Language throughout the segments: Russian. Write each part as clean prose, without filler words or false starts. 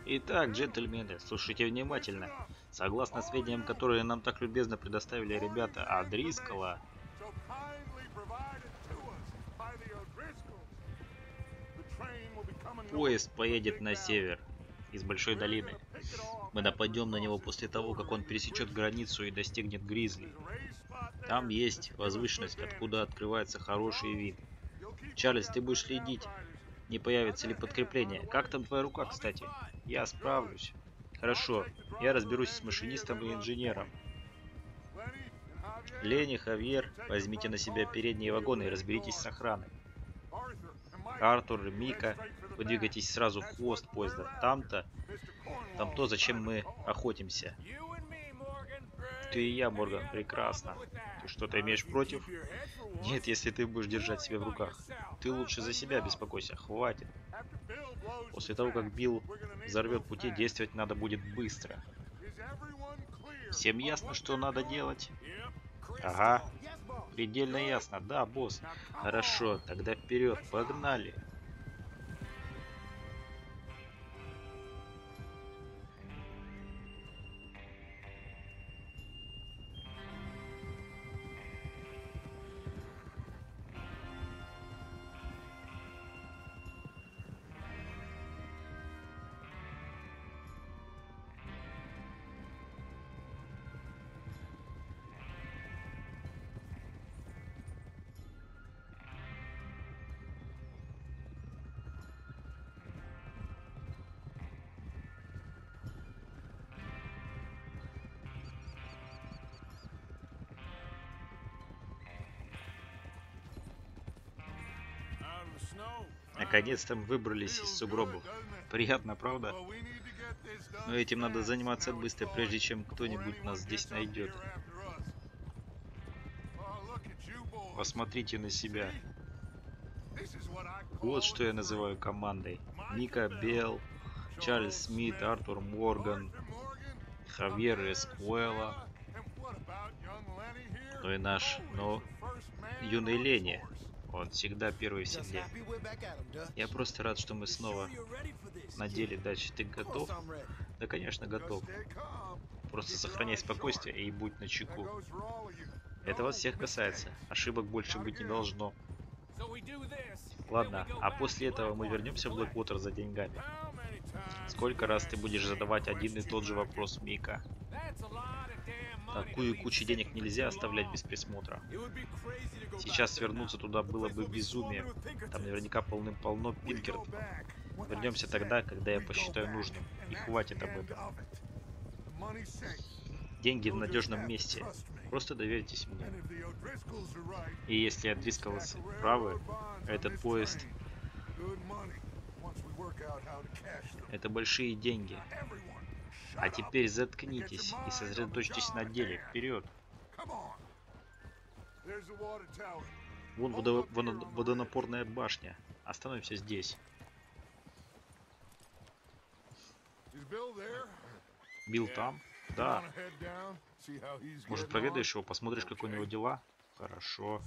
Итак, джентльмены, слушайте внимательно. Согласно сведениям, которые нам так любезно предоставили ребята от Дрискола, поезд поедет на север из Большой долины. Мы нападем на него после того, как он пересечет границу и достигнет Гризли. Там есть возвышенность, откуда открывается хороший вид. Чарльз, ты будешь следить, не появится ли подкрепление. Как там твоя рука, кстати? Я справлюсь. Хорошо, я разберусь с машинистом и инженером. Ленни, Хавьер, возьмите на себя передние вагоны и разберитесь с охраной. Артур и Мика, вы двигайтесь сразу в хвост поезда. Там то, зачем мы охотимся. Ты и я, Морган, прекрасно. Ты что-то имеешь против? Нет, если ты будешь держать себя в руках. Ты лучше за себя беспокойся, хватит. После того, как Билл взорвет пути, действовать надо будет быстро. Всем ясно, что надо делать? Ага, предельно ясно, да, босс. Хорошо, тогда вперед, погнали. Наконец-то мы выбрались из сугробов. Приятно, правда? Но этим надо заниматься быстро, прежде чем кто-нибудь нас здесь найдет. Посмотрите на себя. Вот что я называю командой. Мика, Белл, Чарльз Смит, Артур Морган, Хавьер Эскуэла. Ну и наш, юный Ленни. Он всегда первый в седле. Я просто рад, что мы снова надели дачи. Ты готов? Да, конечно, готов. Просто сохраняй спокойствие и будь начеку. Это вас всех касается. Ошибок больше быть не должно. Ладно, а после этого мы вернемся в Блэквотер за деньгами. Сколько раз ты будешь задавать один и тот же вопрос, Мика? Такую кучу денег нельзя оставлять без присмотра. Сейчас свернуться туда было бы безумием. Там наверняка полным-полно Пинкертонов. Вернемся тогда, когда я посчитаю нужным. И хватит об этом. Деньги в надежном месте. Просто доверьтесь мне. И если Дрисколсы правы, этот поезд... Это большие деньги. А теперь заткнитесь и сосредоточьтесь на деле. Вперед! Вон водонапорная башня. Остановимся здесь. Билл там? Да. Может, проведаешь его, посмотришь, как у него дела? Хорошо.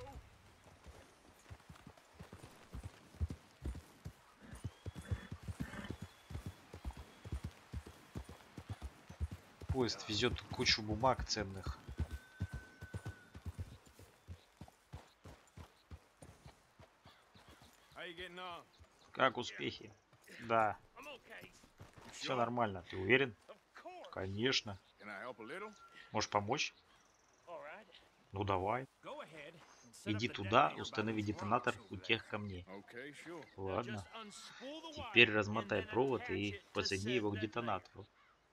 Поезд везет кучу бумаг ценных. Как успехи? Да. Все нормально. Ты уверен? Конечно. Можешь помочь? Ну давай. Иди туда, установи детонатор у тех камней. Ладно. Теперь размотай провод и подсоедини его к детонатору.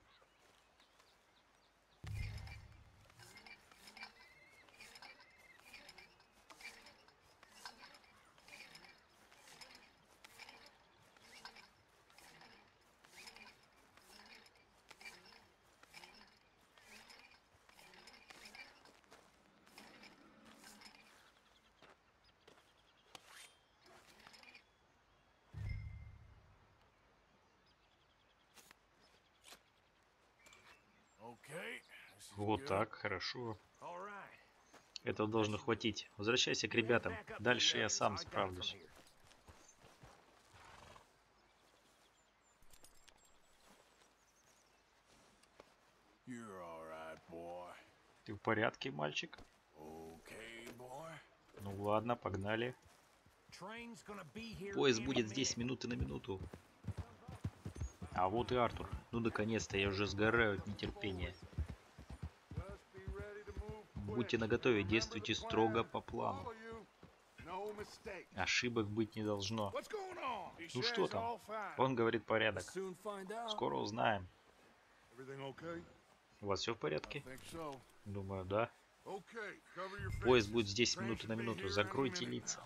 Вот так, хорошо. Этого должно хватить. Возвращайся к ребятам. Дальше я сам справлюсь. Ты в порядке, мальчик? Ну ладно, погнали. Поезд будет здесь минуты на минуту. А вот и Артур. Ну наконец-то, я уже сгораю от нетерпения. Будьте наготове, действуйте строго по плану. Ошибок быть не должно. Ну что там? Он говорит порядок. Скоро узнаем. У вас все в порядке? Думаю, да. Поезд будет здесь минуты на минуту. Закройте лица.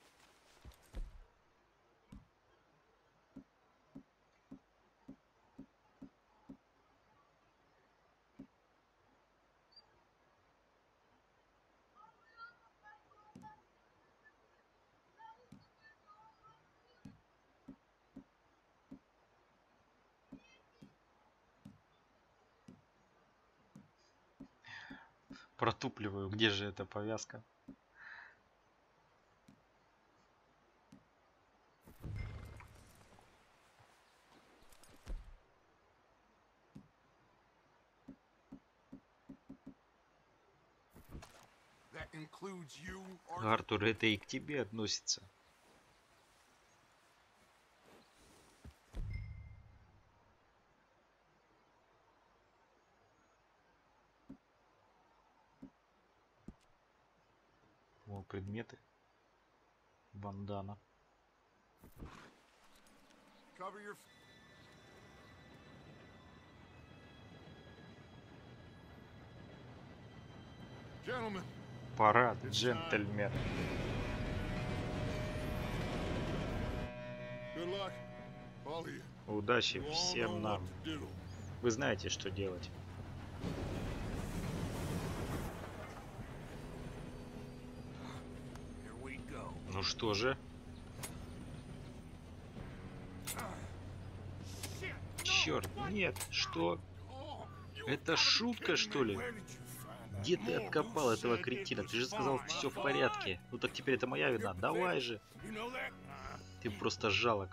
Протупливаю. Где же эта повязка? Артур, это и к тебе относится. О, предметы. Бандана. Парад, джентльмен. Удачи всем нам. Вы знаете, что делать. Ну что же? Черт, нет, что? Это шутка, что ли? Где ты откопал этого кретина? Ты же сказал, все в порядке. Ну так теперь это моя вина. Давай же. Ты просто жалок.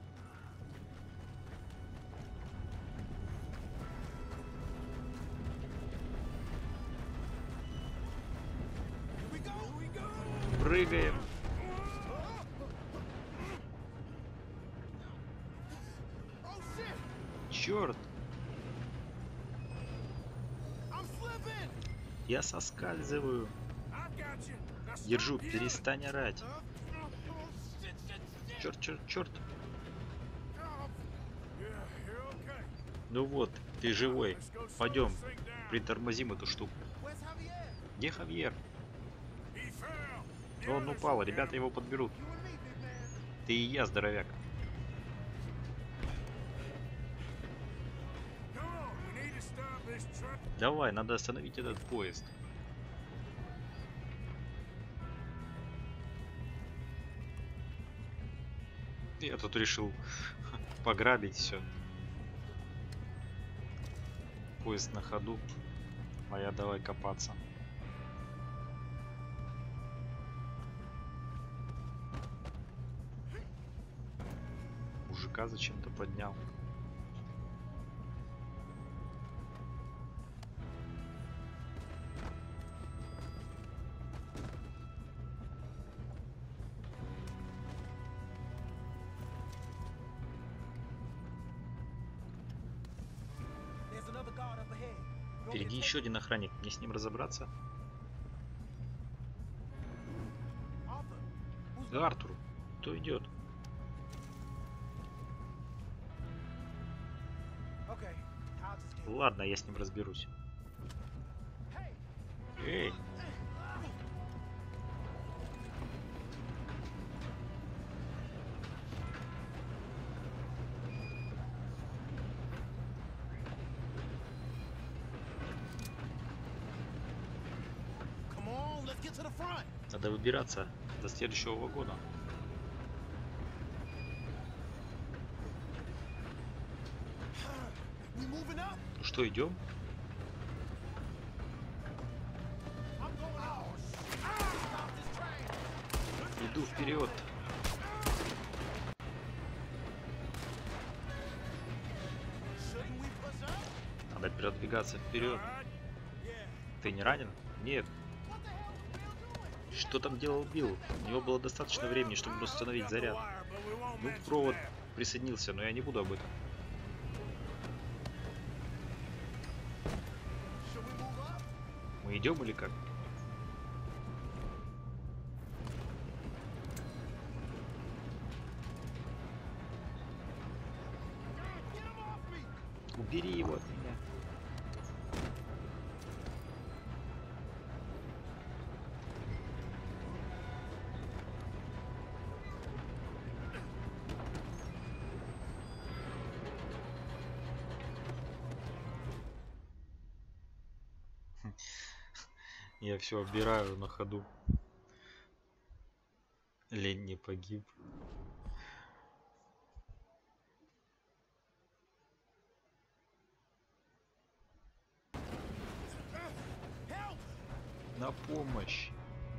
Прыгаем. Черт. Я соскальзываю. Держу, перестань орать. Черт, черт, черт. Ну вот, ты живой. Пойдем, притормозим эту штуку. Где Хавьер? Он упал, ребята его подберут. Ты и я, здоровяк. Давай, надо остановить этот поезд. Я тут решил пограбить все. Поезд на ходу. А я давай копаться. Мужика зачем-то поднял. Впереди еще один охранник. Мне с ним разобраться? Да, Артур, кто идет? Ладно, я с ним разберусь. Эй! Надо выбираться до следующего вагона. Ну что, идем? Иду вперед. Надо продвигаться вперед. Ты не ранен? Нет. Что там делал Билл? У него было достаточно времени, чтобы установить заряд. Ну, провод присоединился, но я не буду об этом. Мы идем или как? Убери его от меня. Я все оббираю на ходу. Лень не погиб. На помощь.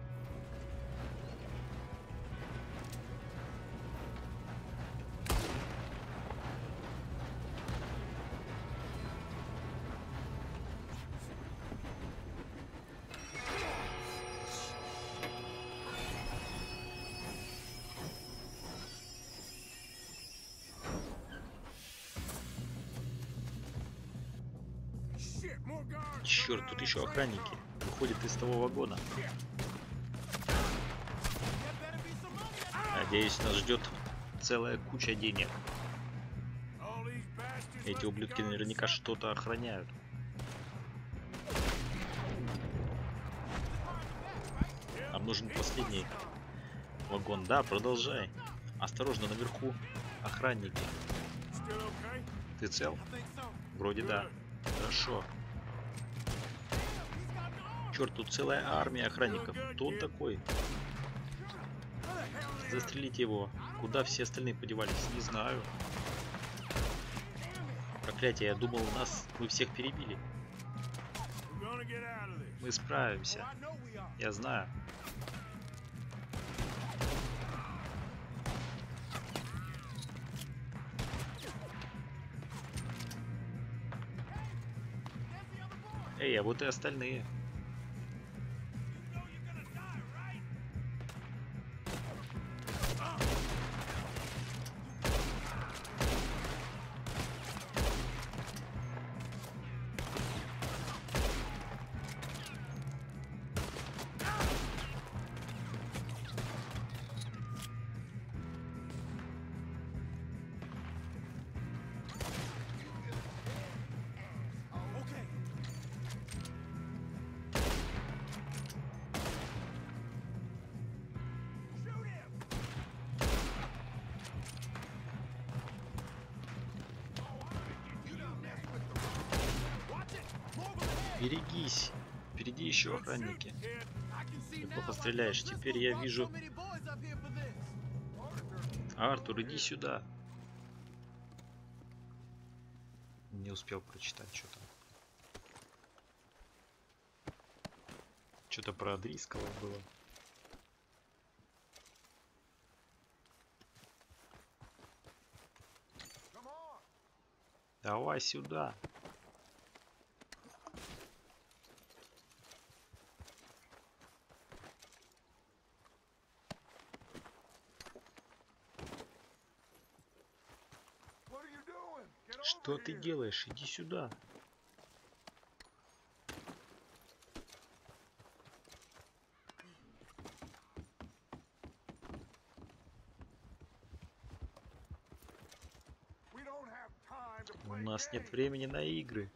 Черт, тут еще охранники. Выходят из того вагона. Надеюсь, нас ждет целая куча денег. Эти ублюдки наверняка что-то охраняют. Нам нужен последний вагон. Да, продолжай. Осторожно, наверху охранники. Ты цел? Вроде да. Хорошо. Черт, тут целая армия охранников. Кто он такой? Застрелите его. Куда все остальные подевались? Не знаю. Проклятие, я думал, мы всех перебили. Мы справимся. Я знаю. Эй, а вот и остальные. Берегись. Впереди еще охранники. Ты плохо стреляешь. Теперь я вижу... Артур, иди сюда. Не успел прочитать, что там. Что-то про Адрискала было. Давай сюда. Что ты делаешь? Иди сюда. У нас нет времени на игры.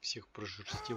Всех прожерстил.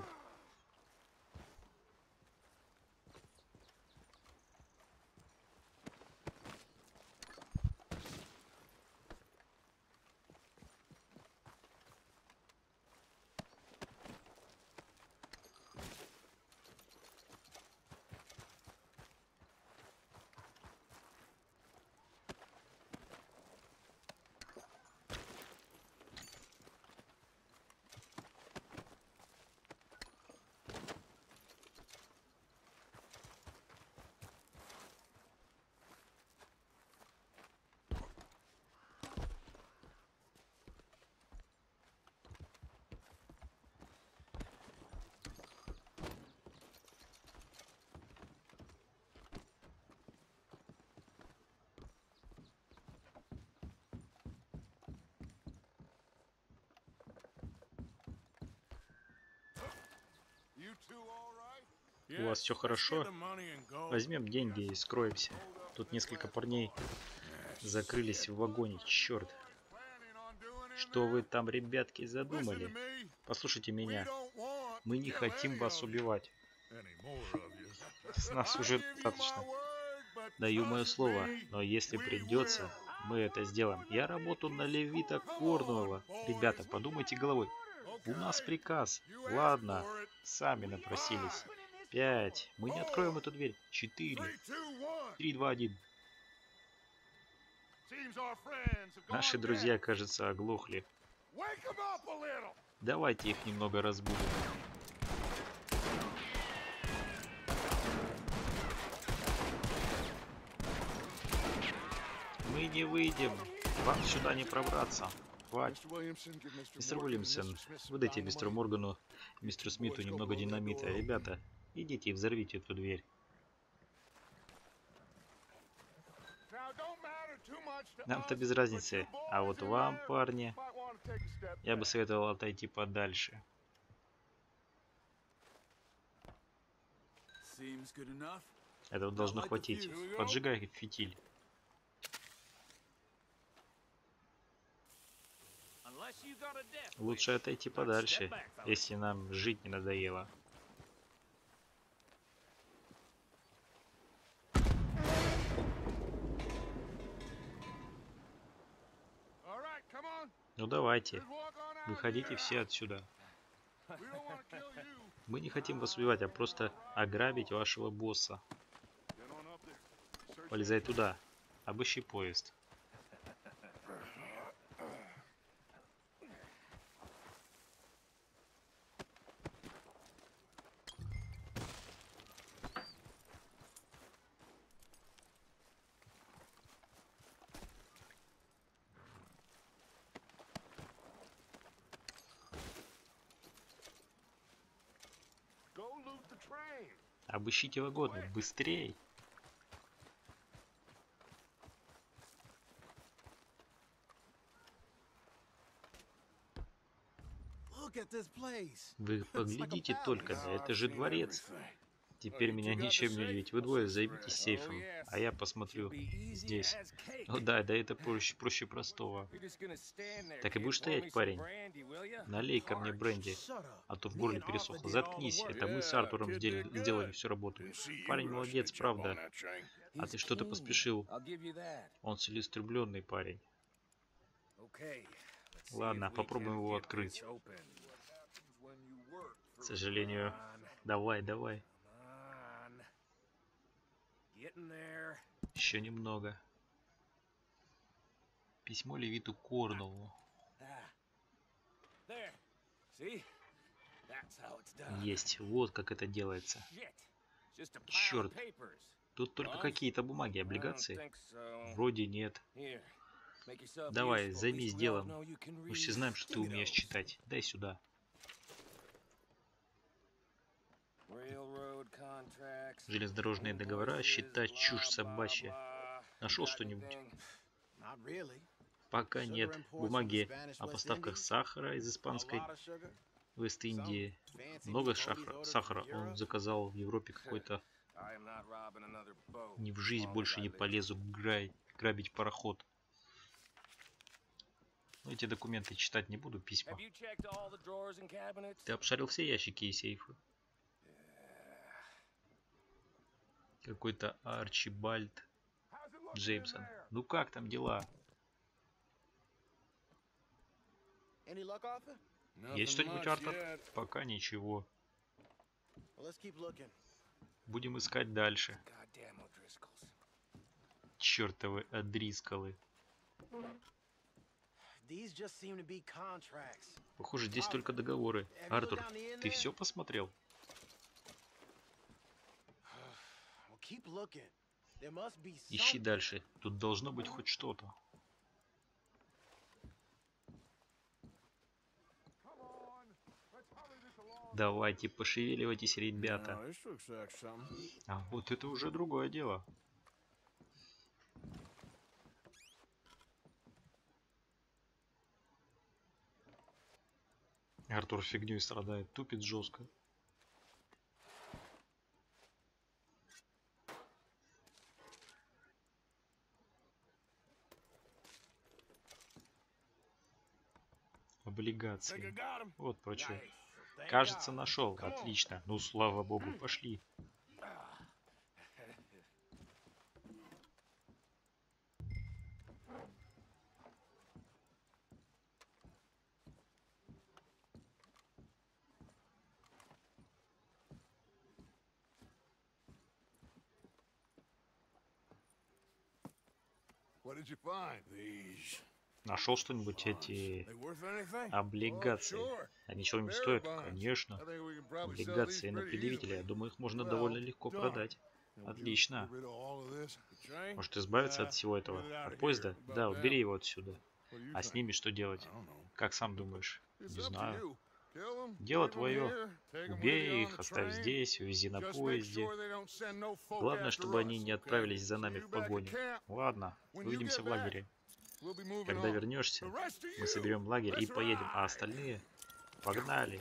У вас все хорошо? Возьмем деньги и скроемся. Тут несколько парней закрылись в вагоне. Черт. Что вы там, ребятки, задумали? Послушайте меня. Мы не хотим вас убивать. С нас уже достаточно. Даю мое слово, но если придется, мы это сделаем. Я работаю на Левита Корнуэлла. Ребята, подумайте головой. У нас приказ. Ладно, сами напросились. 5. Мы не откроем эту дверь. 4. 3, 2, 1. Наши друзья, кажется, оглохли. Давайте их немного разбудим. Мы не выйдем. Вам сюда не пробраться. Хватит. Мистер Уильямсон, выдайте мистеру Моргану и мистеру Смиту немного динамита. Ребята, идите и взорвите эту дверь. Нам-то без разницы. А вот вам, парни, я бы советовал отойти подальше. Этого должно хватить. Поджигай фитиль. Лучше отойти подальше, если нам жить не надоело. Ну давайте, выходите все отсюда. Мы не хотим вас убивать, а просто ограбить вашего босса. Полезай туда, обыщи поезд. Обыщите вагоны, быстрей! Вы поглядите только, да это же дворец. Теперь меня ничем не удивить. Вы двое займитесь сейфом, а я посмотрю здесь. Ну да, это проще простого. Так и будешь стоять, парень? Налей ко мне бренди, а то в горле пересохло. Заткнись, это мы с Артуром сделали всю работу. Парень молодец, правда. А ты что-то поспешил. Он целеустремленный парень. Ладно, попробуем его открыть. К сожалению. Давай. Еще немного. Письмо Левиту Корнуэллу. Есть, вот как это делается. Черт, тут только какие-то бумаги, облигации? Вроде нет. Давай, займись делом. Мы все знаем, что ты умеешь читать. Дай сюда. Железнодорожные договора, счета, чушь собачья. Нашел что-нибудь? Пока нет. Бумаги о поставках сахара из испанской Вест-Индии. Много сахара он заказал в Европе какой-то. Ни в жизнь больше не полезу грабить пароход. Но эти документы читать не буду, письма. Ты обшарил все ящики и сейфы? Какой-то Арчибальд Джеймсон. Ну как там дела? Есть что-нибудь, Артур? Пока ничего. Будем искать дальше. Чёртовы О'Дрисколлы. Похоже, здесь только договоры. Артур, ты все посмотрел? Ищи дальше. Тут должно быть хоть что-то. Давайте, пошевеливайтесь, ребята. А вот это уже другое дело. Артур фигней страдает, тупит жестко. Облигации. Вот про что. Кажется, нашел. Отлично. Ну, слава богу, пошли. Нашел что-нибудь эти облигации? Они чего-нибудь стоят? Конечно. Облигации на предъявителя. Я думаю, их можно довольно легко продать. Отлично. Может избавиться от всего этого? От поезда? Да, убери его отсюда. А с ними что делать? Как сам думаешь? Не знаю. Дело твое. Убей их, оставь здесь, увези на поезде. Главное, чтобы они не отправились за нами в погоню. Ладно, увидимся в лагере. Когда вернешься, мы соберем лагерь и поедем, а остальные погнали.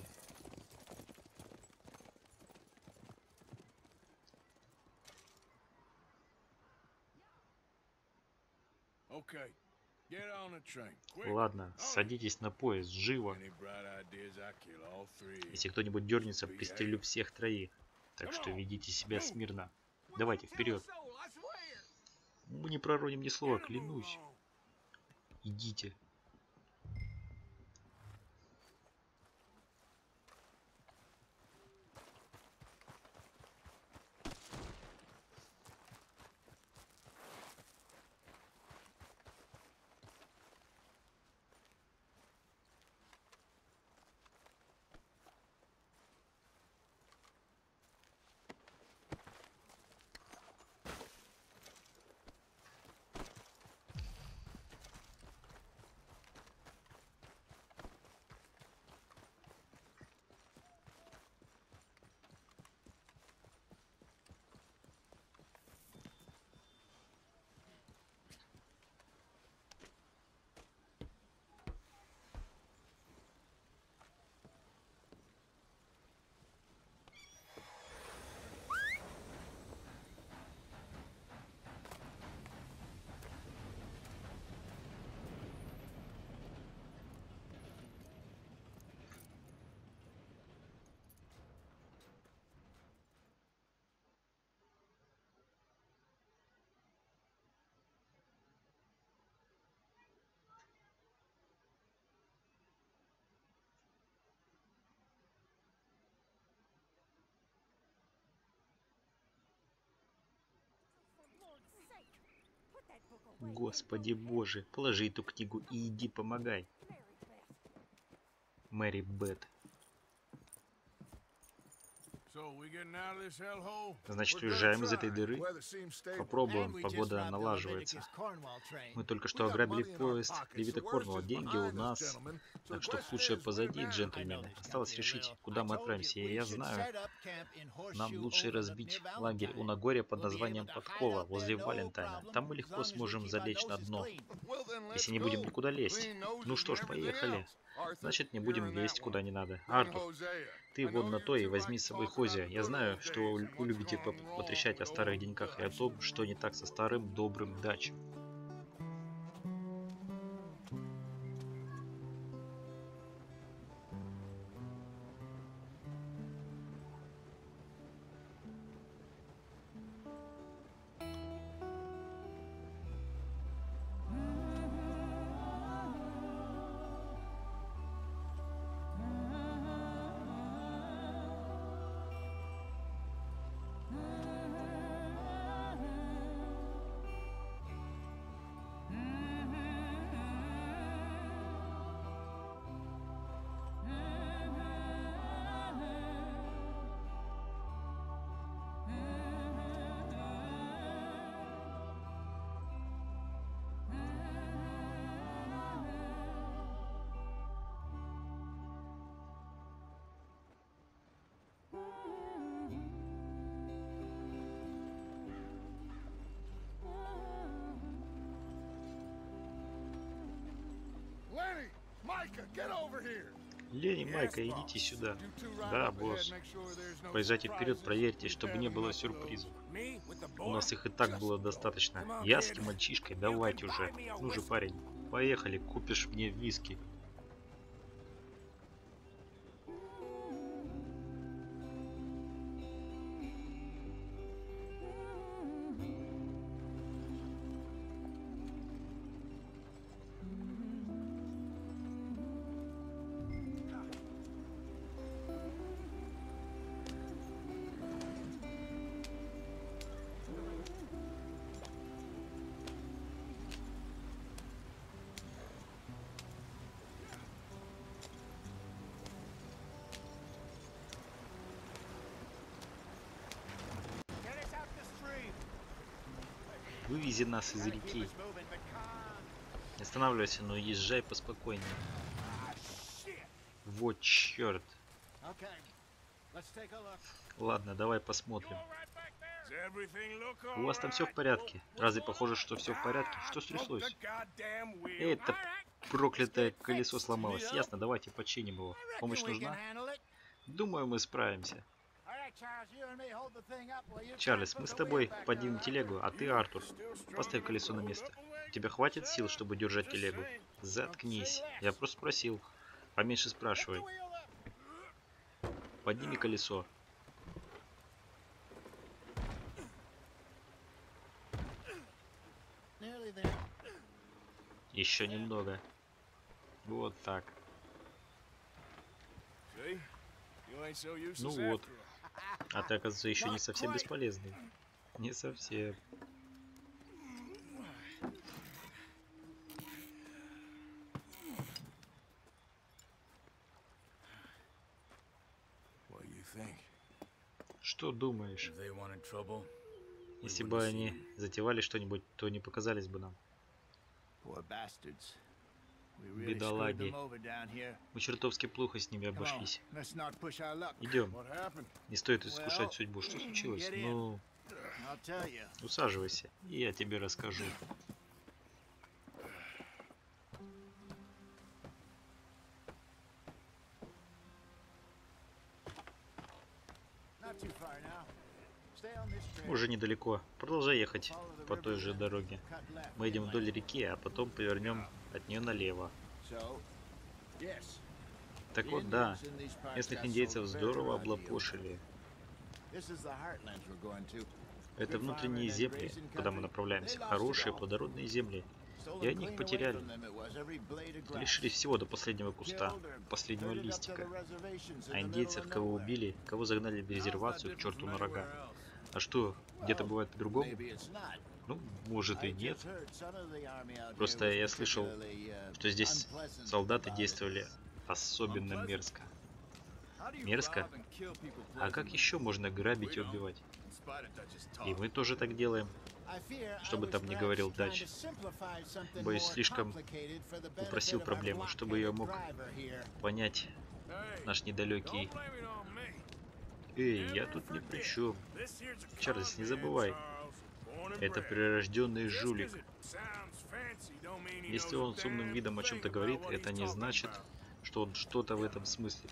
Ладно, садитесь на поезд, живо. Если кто-нибудь дернется, пристрелю всех троих. Так что ведите себя смирно. Давайте, вперед. Мы не пророним ни слова, клянусь. Идите. Господи боже, положи эту книгу и иди помогай. Мэри Бет. Значит, уезжаем из этой дыры? Попробуем, погода налаживается. Мы только что ограбили поезд Левита Корнуолла. Деньги у нас. Так что худшее позади, джентльмены. Осталось решить, куда мы отправимся. И я знаю, нам лучше разбить лагерь у Нагорья под названием Подкова, возле Валентайна. Там мы легко сможем залечь на дно, если не будем никуда лезть. Ну что ж, поехали. Значит, не будем лезть куда не надо. Артур, ты вон на то и возьми с собой Хозия. Я знаю, что вы любите потрещать о старых деньках и о том, что не так со старым добрым дачем. Лени, Майка, идите сюда. Да, босс. Поезжайте вперед, проверьте, чтобы не было сюрпризов. У нас их и так было достаточно. Я с этим мальчишкой, давайте уже. Ну же, парень, поехали, купишь мне виски. Вывези нас из реки. Не останавливайся, но езжай поспокойнее. Вот черт. Ладно, давай посмотрим. У вас там все в порядке? Разве похоже, что все в порядке? Что стряслось? Это проклятое колесо сломалось. Ясно, давайте починим его. Помощь нужна? Думаю, мы справимся. Чарльз, мы с тобой поднимем телегу, а ты, Артур, поставь колесо на место. У тебя хватит сил, чтобы держать телегу? Заткнись. Я просто спросил. Поменьше спрашивай. Подними колесо. Еще немного. Вот так. Ну вот. А ты, оказывается, еще не совсем бесполезный. Не совсем. Что думаешь? Если бы они затевали что-нибудь, то не показались бы нам. Бедолаги. Мы чертовски плохо с ними обошлись. Идем. Не стоит искушать судьбу. Что случилось? Ну, усаживайся, и я тебе расскажу. Уже недалеко. Продолжай ехать по той же дороге. Мы идем вдоль реки, а потом повернем от нее налево. Так вот, да, местных индейцев здорово облапошили. Это внутренние земли, куда мы направляемся. Хорошие, плодородные земли. И они их потеряли. Лишились всего до последнего куста, последнего листика. А индейцев, кого убили, кого загнали в резервацию, к черту на рога. А что, где-то бывает по-другому? Ну, может и нет. Просто я слышал, что здесь солдаты действовали особенно мерзко. Мерзко? А как еще можно грабить и убивать? И мы тоже так делаем. Что бы там ни говорил Дач. Боюсь, слишком упростил проблему, чтобы я мог понять наш недалекий. Эй, я тут ни при чем. Чарльз, не забывай. Это прирожденный жулик. Если он с умным видом о чем-то говорит, это не значит, что он что-то в этом смысле.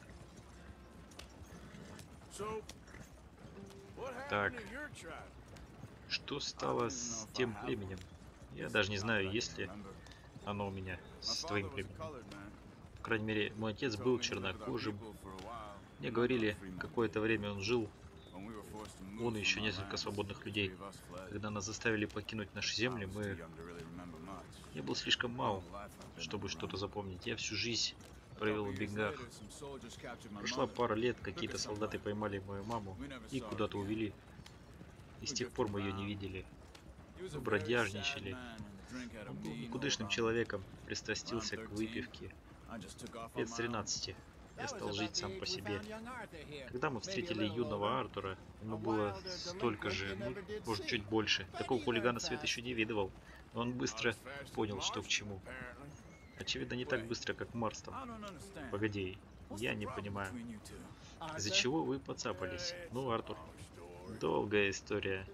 Так. Что стало с тем племенем? Я даже не знаю, есть ли оно у меня с твоим племенем. По крайней мере, мой отец был чернокожим. Мне говорили, какое-то время он жил. Он и еще несколько свободных людей. Когда нас заставили покинуть наши земли, я был слишком мал, чтобы что-то запомнить. Я всю жизнь провел в бегах. Прошла пара лет, какие-то солдаты поймали мою маму и куда-то увели. И с тех пор мы ее не видели. Мы бродяжничали. Он был никудышным человеком, пристрастился к выпивке. Лет с 13 я стал жить сам по себе. Когда мы встретили юного Артура, ему было столько же, ну, может, чуть больше. Такого хулигана Свет еще не видывал. Но он быстро понял, что к чему. Очевидно, не так быстро, как Марстон. Погоди, я не понимаю. Из-за чего вы поцапались? Ну, Артур, долгая история.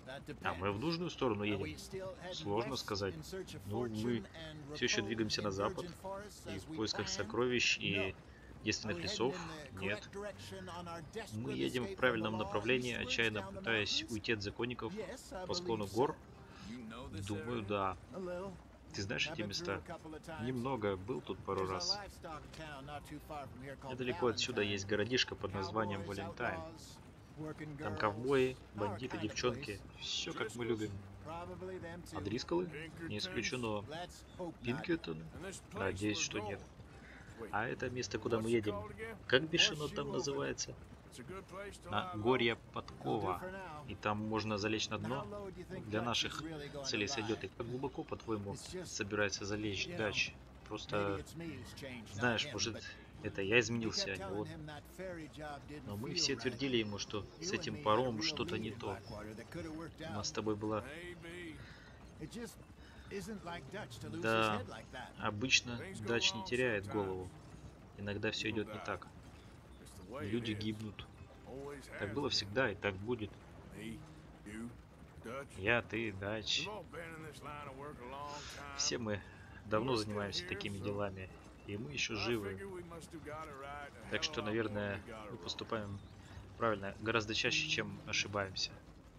А мы в нужную сторону едем? Сложно сказать. Ну, мы все еще двигаемся на запад, и в поисках сокровищ и действенных лесов нет. Мы едем в правильном направлении, отчаянно пытаясь уйти от законников по склону гор. Думаю, да. Ты знаешь эти места? Немного, был тут пару раз. Недалеко отсюда есть городишко под названием Валентайн. Там ковбои, бандиты, девчонки. Все как мы любим. А Дрисколы? Не исключено. Пинкертон? Надеюсь, что нет. А это место, куда мы едем. Как бишь оно там называется? Нагорья Подкова. И там можно залечь на дно. Для наших целей сойдет. И как глубоко, по-твоему, собирается залечь Дач? Просто, знаешь, может, это я изменился, а не он. Но мы все твердили ему, что с этим паромом что-то не то. У нас с тобой была... Да, обычно Дач не теряет голову. Иногда все идет не так. Люди гибнут. Так было всегда и так будет. Я, ты, Дач. Все мы давно занимаемся такими делами. И мы еще живы. Так что, наверное, мы поступаем правильно гораздо чаще, чем ошибаемся.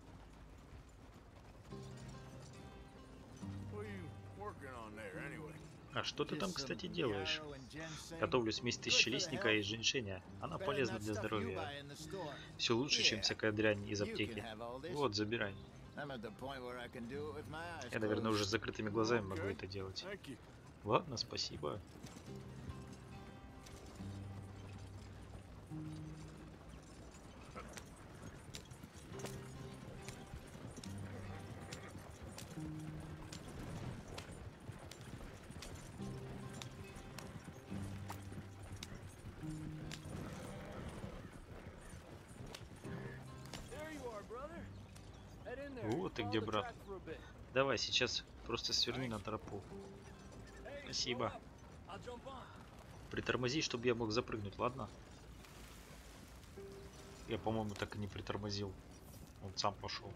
А что ты там, кстати, делаешь? Готовлю смесь тысячелистника и женьшеня. Она полезна для здоровья. Все лучше, чем всякая дрянь из аптеки. Вот, забирай. Я, наверное, уже с закрытыми глазами могу это делать. Ладно, спасибо. Вот ты где, брат. Давай, сейчас просто сверни на тропу. Спасибо. Притормози, чтобы я мог запрыгнуть, ладно? Я, по-моему, так и не притормозил. Он сам пошел.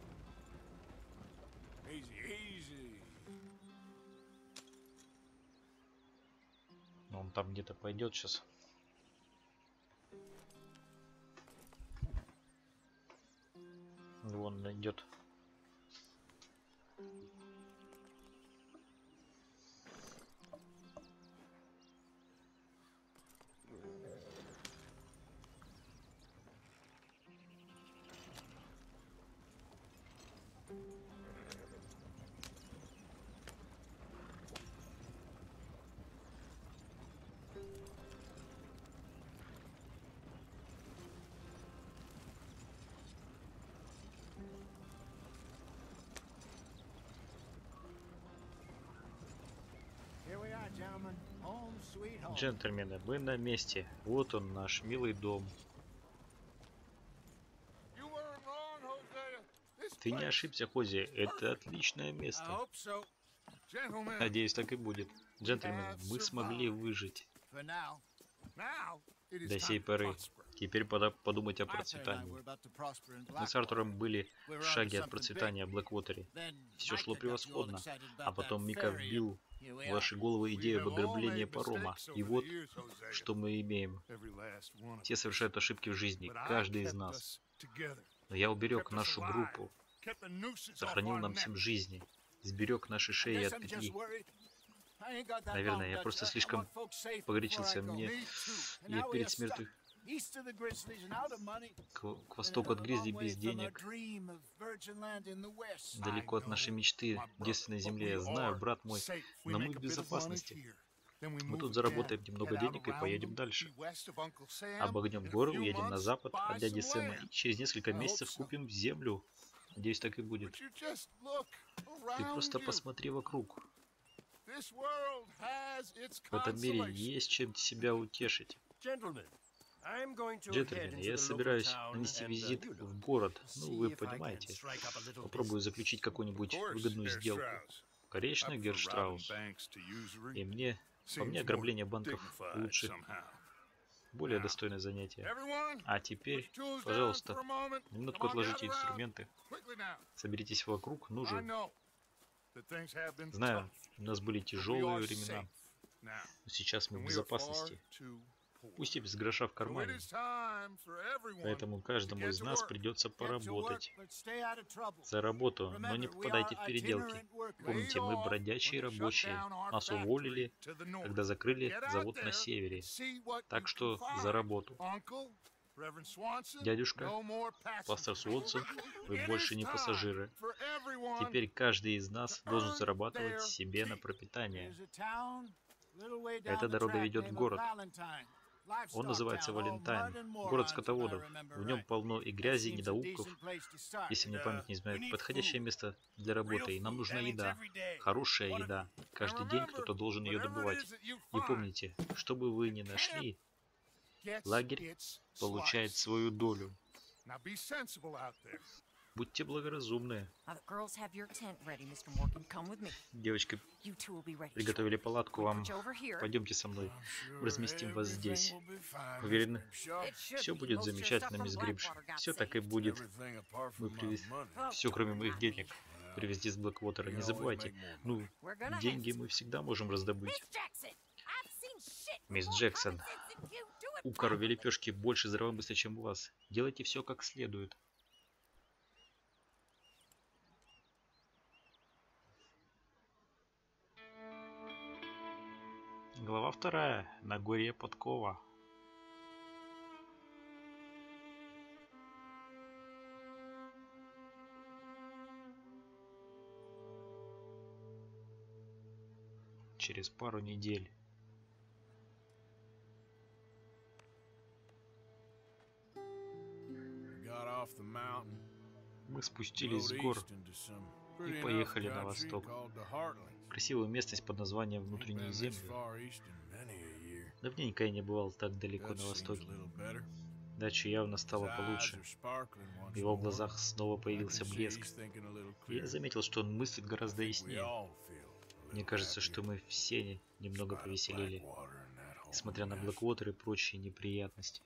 Но он там где-то пойдет сейчас. Вон он идет. Джентльмены, мы на месте. Вот он, наш милый дом. Ты не ошибся, Хози. Это отличное место. Надеюсь, так и будет. Джентльмены, мы смогли выжить. До сей поры. Теперь пора подумать о процветании. Мы с Артуром были в шаге от процветания в Блэквотере. Все шло превосходно. А потом Мика вбил в ваши головы идею об ограблении парома. И вот, что мы имеем. Все совершают ошибки в жизни, каждый из нас. Но я уберег нашу группу, сохранил нам всем жизни, сберег наши шеи от петли. Наверное, я просто слишком погорячился. Я перед смертью к востоку от Гризли без денег, далеко от нашей мечты, девственной земле. Я знаю, брат мой, но мы в безопасности. Мы тут заработаем немного денег и поедем дальше. Обогнем горы, уедем на запад от дяди Сэма и через несколько месяцев купим землю. Надеюсь, так и будет. Ты просто посмотри вокруг. В этом мире есть чем себя утешить. Джентльмены, я собираюсь нанести визит в город. Ну, вы понимаете. Попробую заключить какую-нибудь выгодную сделку. Конечно, Герштраус. И по мне ограбление банков лучше. более достойное занятие. А теперь, пожалуйста, минутку отложите инструменты. Соберитесь вокруг, ну же. Знаю, у нас были тяжелые времена, но сейчас мы в безопасности. Пусть и без гроша в кармане. Поэтому каждому из нас придется поработать. За работу, но не попадайте в переделки. Помните, мы бродячие рабочие. Нас уволили, когда закрыли завод на севере. Так что за работу. Дядюшка, пастор Свонсон, вы больше не пассажиры. Теперь каждый из нас должен зарабатывать себе на пропитание. Эта дорога ведет в город. Он называется Валентайн, город скотоводов. В нем полно и грязи, и недоумков. Если мне память не изменяет, подходящее место для работы. И нам нужна еда. Хорошая еда. Каждый день кто-то должен ее добывать. И помните, что бы вы ни нашли, лагерь получает свою долю. Будьте благоразумны. Девочки приготовили палатку вам. Пойдемте со мной. Разместим вас здесь. Уверены? Все будет замечательно, мисс Гримш. Все так и будет. Мы привезли все, кроме моих денег. Привезли с Блэквотера. Не забывайте. Ну, деньги мы всегда можем раздобыть. Мисс Джексон, у коровьей лепешки больше здравомыслия, чем у вас. Делайте все как следует. Глава 2. Нагорье Подкова. Через пару недель. Мы спустились с гор и поехали на восток. Красивую местность под названием Внутренние земли. Давненько я не бывал так далеко на востоке. Дача явно стала получше. В его глазах снова появился блеск. И я заметил, что он мыслит гораздо яснее. Мне кажется, что мы все немного повеселели, несмотря на Блэквотер и прочие неприятности.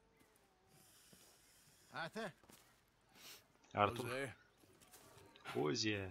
Артур? Озия.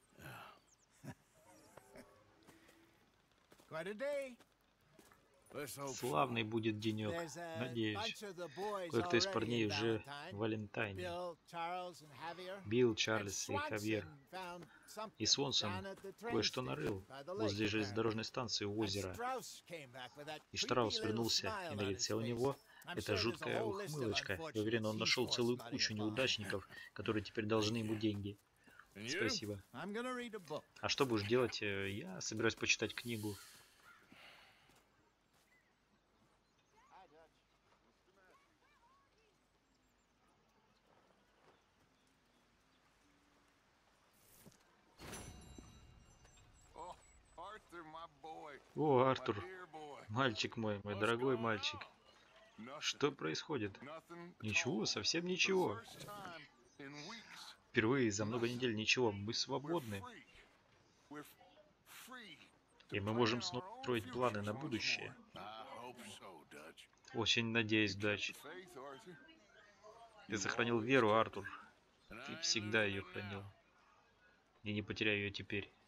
Славный будет денек, надеюсь. Кое-кто из парней уже в Валентайне. Билл, Чарльз и Хавьер. И Свонсон кое-что нарыл возле железнодорожной станции у озера. И Штраус вернулся, и на лице у него эта жуткая ухмылочка. Я уверен, он нашел целую кучу неудачников, которые теперь должны ему деньги. Спасибо. А что будешь делать? Я собираюсь почитать книгу. О, Артур, мальчик мой, мой дорогой мальчик. Что происходит? Ничего, совсем ничего. Впервые за много недель ничего, мы свободны. И мы можем снова строить планы на будущее. Очень надеюсь, Дач. Ты сохранил веру, Артур. Ты всегда ее хранил. И не потеряй ее теперь.